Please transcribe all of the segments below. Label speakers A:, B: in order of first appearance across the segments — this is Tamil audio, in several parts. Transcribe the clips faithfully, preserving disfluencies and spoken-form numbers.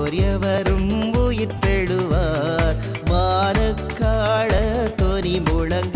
A: மரித்தோர் எவரும் உயிர்த்தெழுவார் வானக்காள தொனி முழங்க.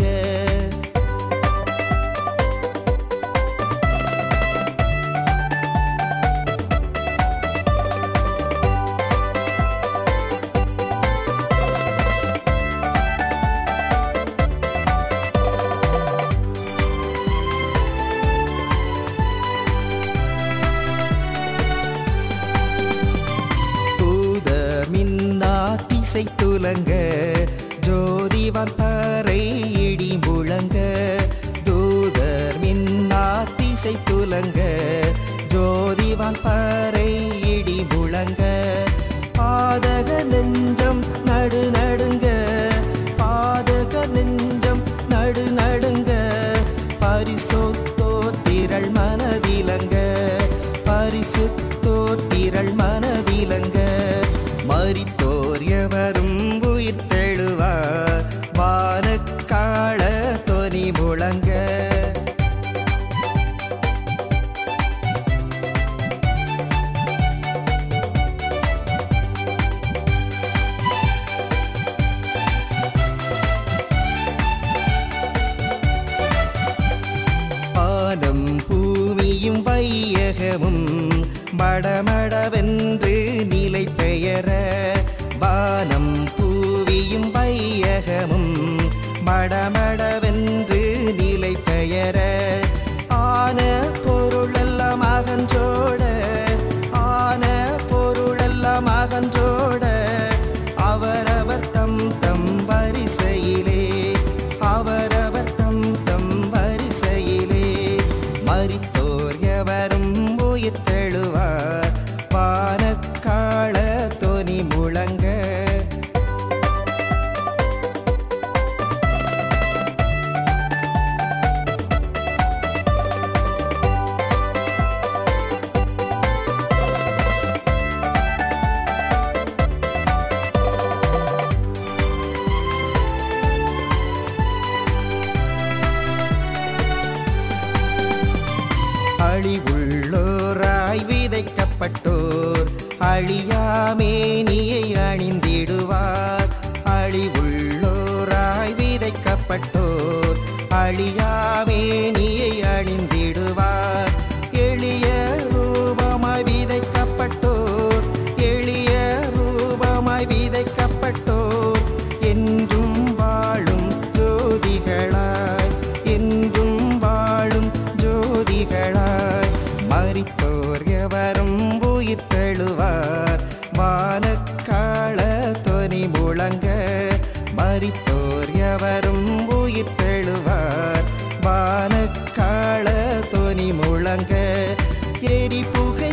A: மின்னாட்டிசை துலங்க ஜோதிவான் பறை இடி முழங்க. தூதர் மின்னாட்டிசை துலங்க ஜோதிவான் பறை இடி முழங்க. பாதக நெஞ்சம் நடு நடுங்க பாதக நெஞ்சம் நடு நடுங்க. பரிசுத்தோர் திரள் மனதிலங்க பரிசுத்தோர் திரள் மனதிலங்க. மரித்தோர் எவரும் உயிர்த்தெழுவார் வானக்காள தொனி முழங்க. வானம் பூமியும் வையகமும் மடமடவென்று நிலை பெயர. வானம் பூவியும் வையகமும் மடமடவென்று நிலை பெயர. ஆன பொருளெல்லாம் அகன்றோட ஆன பொருளெல்லாம் அகன்றோட. அவரவர் தம் தம் வரிசையிலே அவரவர் தம் தம் வரிசையிலே. மரித்தோர் எவரும் உயிர்த்தெழுவார் வானக்காள தொனி முழங்க. அழிவுள்ளோராய் விதைக்கப்பட்டோர் அழியாமேனியை அணிந்திடுவார். அழிவுள்ளோராய் விதைக்கப்பட்டோர் அழியாமேனியை அணிந்திடுவார். எளிய ரூபமாய் விதைக்கப்பட்டோர் எளிய ரூபமாய் விதைக்கப்பட்டோர் என்றும் வாழும் ஜோதிகளாய் என்றும் வாழும் ஜோதிகளாய். மரித்தோர் எவரும் உயிர்த்தெழுவார் வானக்காள தொனி முழங்க. மரித்தோர் எவரும் உயிர்த்தெழுவார் வானக்காள தொனி முழங்க. எரிபுக